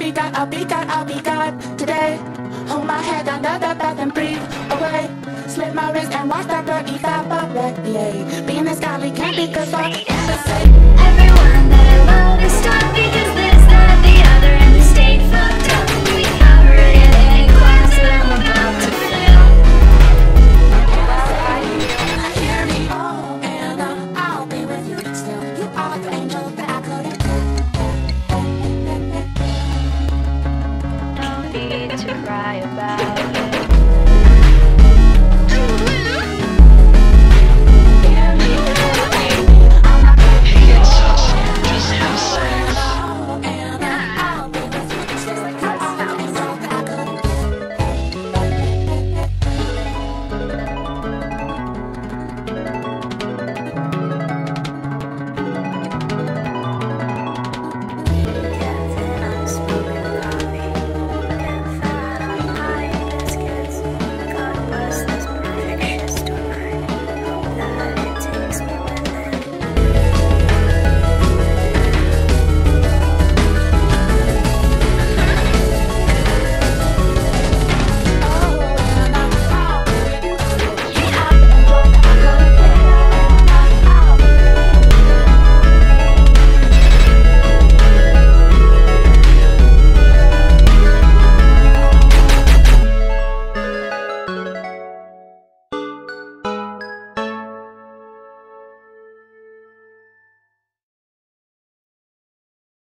I'll be God today. Hold my head under the bath and breathe away. Slit my wrist and watch that bird evaporate. Being this godly can't be good for empathy. Everyone that I love is stuck because this, that, the other, and the state fucked up. We covered it in class, but I'm about to fail. Hear me, oh, and I'll be with you still. You are the angel that I couldn't. No need to cry about